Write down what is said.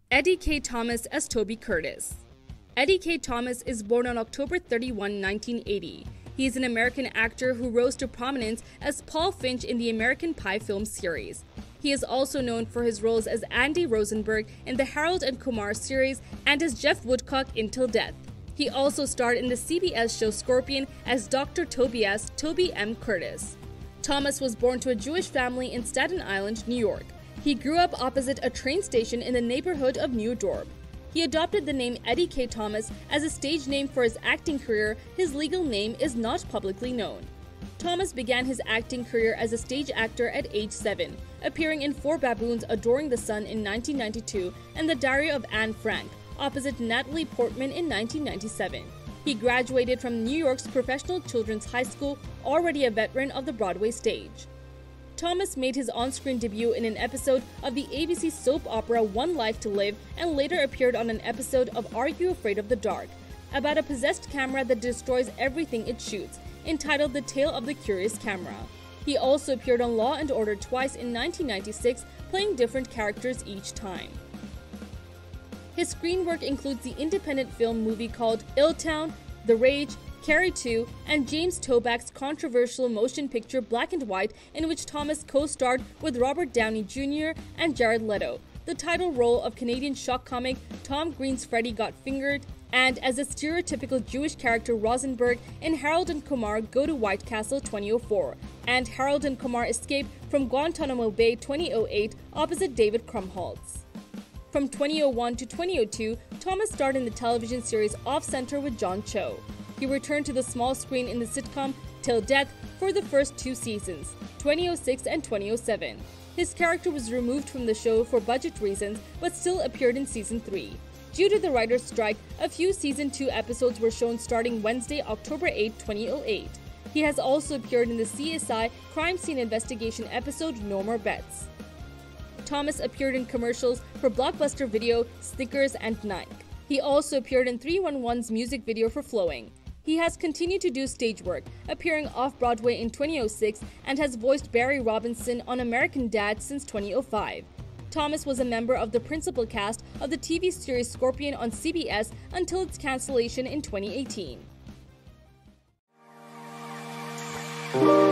Eddie Kaye Thomas as Toby Curtis. Eddie Kaye Thomas is born on October 31, 1980. He is an American actor who rose to prominence as Paul Finch in the American Pie film series. He is also known for his roles as Andy Rosenberg in the Harold and Kumar series and as Jeff Woodcock in Till Death. He also starred in the CBS show Scorpion as Dr. Tobias Toby M. Curtis. Thomas was born to a Jewish family in Staten Island, New York. He grew up opposite a train station in the neighborhood of New Dorp. He adopted the name Eddie Kaye Thomas as a stage name for his acting career. His legal name is not publicly known. Thomas began his acting career as a stage actor at age 7, appearing in Four Baboons Adoring the Sun in 1992 and The Diary of Anne Frank, opposite Natalie Portman in 1997. He graduated from New York's Professional Children's High School, already a veteran of the Broadway stage. Thomas made his on-screen debut in an episode of the ABC soap opera One Life to Live and later appeared on an episode of Are You Afraid of the Dark, about a possessed camera that destroys everything it shoots, entitled The Tale of the Curious Camera. He also appeared on Law & Order twice in 1996, playing different characters each time. His screen work includes the independent film movie called Illtown, The Rage, Carrie 2, and James Toback's controversial motion picture Black and White, in which Thomas co-starred with Robert Downey Jr. and Jared Leto, the title role of Canadian shock comic Tom Green's Freddy Got Fingered, and as a stereotypical Jewish character Rosenberg in Harold and Kumar Go to White Castle 2004, and Harold and Kumar Escape from Guantanamo Bay 2008 opposite David Krumholtz. From 2001 to 2002, Thomas starred in the television series Off Center with John Cho. He returned to the small screen in the sitcom Till Death for the first 2 seasons, 2006 and 2007. His character was removed from the show for budget reasons but still appeared in season 3. Due to the writer's strike, a few season 2 episodes were shown starting Wednesday, October 8, 2008. He has also appeared in the CSI Crime Scene Investigation episode No More Bets. Thomas appeared in commercials for Blockbuster Video, Snickers, and Nike. He also appeared in 311's music video for Flowing. He has continued to do stage work, appearing off-Broadway in 2006 and has voiced Barry Robinson on American Dad since 2005. Thomas was a member of the principal cast of the TV series Scorpion on CBS until its cancellation in 2018.